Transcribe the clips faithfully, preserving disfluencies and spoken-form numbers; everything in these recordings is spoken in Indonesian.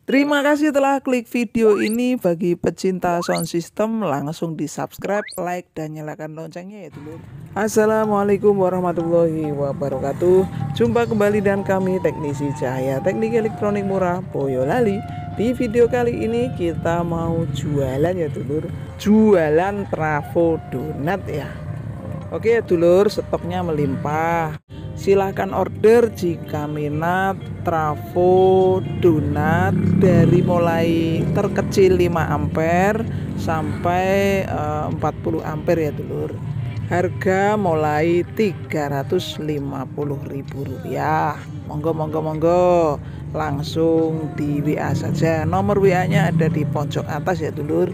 Terima kasih telah klik video ini. Bagi pecinta sound system langsung di subscribe, like, dan nyalakan loncengnya ya dulur. Assalamualaikum warahmatullahi wabarakatuh. Jumpa kembali dan kami teknisi cahaya teknik elektronik murah Boyolali. Di video kali ini kita mau jualan ya dulur, jualan trafo donat ya. Oke ya dulur, stoknya melimpah. Silahkan order jika minat trafo donat dari mulai terkecil lima ampere sampai uh, empat puluh ampere ya dulur. Harga mulai tiga ratus lima puluh ribu rupiah. Monggo monggo monggo langsung di W A saja. Nomor W A-nya ada di pojok atas ya dulur.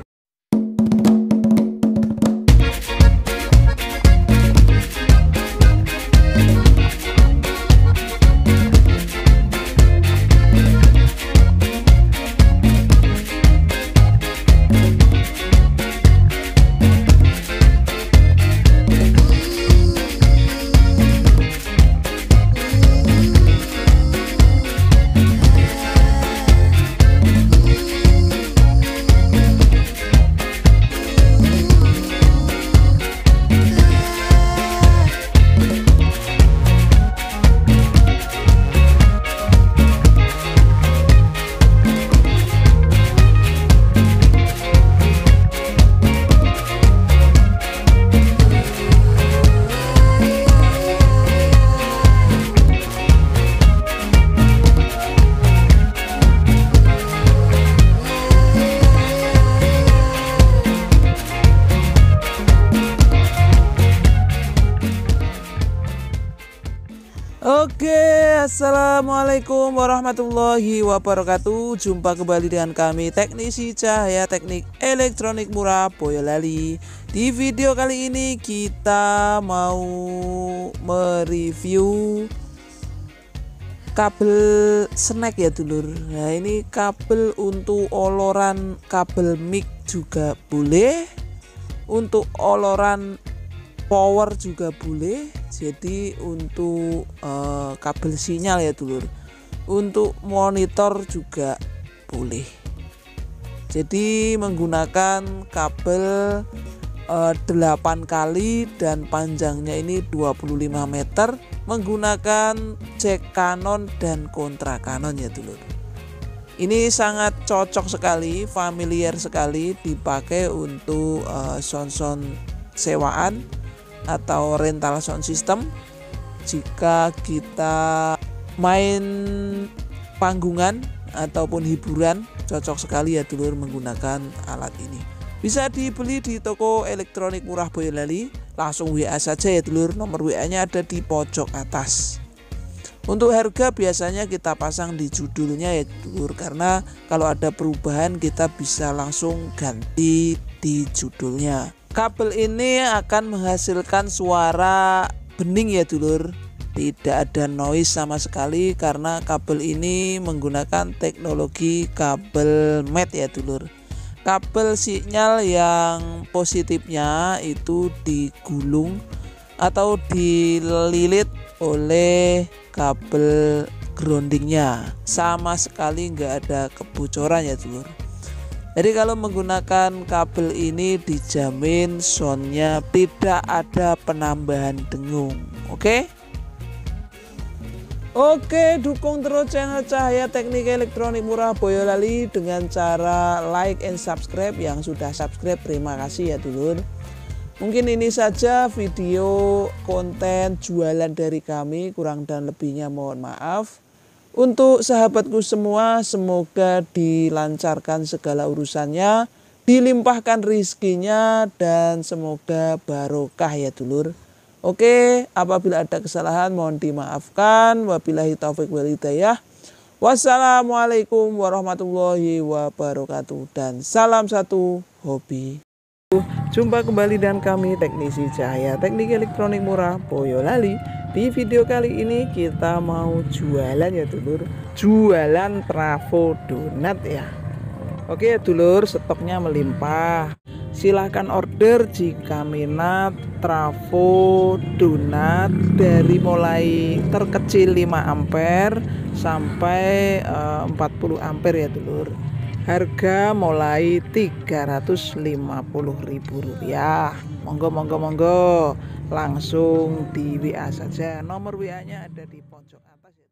Oke, assalamualaikum warahmatullahi wabarakatuh. Jumpa kembali dengan kami teknisi cahaya teknik elektronik murah Boyolali. Di video kali ini kita mau mereview kabel snack ya dulur. Nah ini kabel untuk oloran kabel mic juga boleh, untuk oloran power juga boleh. Jadi untuk uh, kabel sinyal ya dulur, untuk monitor juga boleh. Jadi menggunakan kabel uh, delapan kali dan panjangnya ini dua puluh lima meter, menggunakan jack Canon dan kontra Canon ya dulur. Ini sangat cocok sekali, familiar sekali dipakai untuk uh, sound-sound sewaan atau rental sound system. Jika kita main panggungan ataupun hiburan, cocok sekali ya dulur menggunakan alat ini. Bisa dibeli di toko elektronik murah Boyolali. Langsung W A saja ya dulur, nomor W A nya ada di pojok atas. Untuk harga biasanya kita pasang di judulnya ya dulur, karena kalau ada perubahan kita bisa langsung ganti di judulnya. Kabel ini akan menghasilkan suara bening ya dulur, tidak ada noise sama sekali karena kabel ini menggunakan teknologi kabel mat ya dulur. Kabel sinyal yang positifnya itu digulung atau dililit oleh kabel groundingnya, sama sekali nggak ada kebocoran ya dulur. Jadi kalau menggunakan kabel ini dijamin soundnya tidak ada penambahan dengung. Oke? Oke, dukung terus channel Cahaya Teknik Elektronik Murah Boyolali dengan cara like and subscribe. Yang sudah subscribe terima kasih ya dulur. Mungkin ini saja video konten jualan dari kami, kurang dan lebihnya mohon maaf. Untuk sahabatku semua, semoga dilancarkan segala urusannya, dilimpahkan rizkinya, dan semoga barokah ya dulur. Oke, apabila ada kesalahan mohon dimaafkan. Wabillahi taufik wal hidayah. Wassalamualaikum warahmatullahi wabarakatuh. Dan salam satu hobi. Jumpa kembali dan kami teknisi cahaya teknik elektronik murah Boyolali. Di video kali ini kita mau jualan ya dulur, jualan trafo donat ya. Oke ya dulur, stoknya melimpah. Silahkan order jika minat trafo donat dari mulai terkecil lima ampere sampai uh, empat puluh ampere ya dulur. Harga mulai tiga ratus lima puluh ribu rupiah. Monggo monggo monggo langsung di W A saja. Nomor W A-nya ada di pojok atas ya.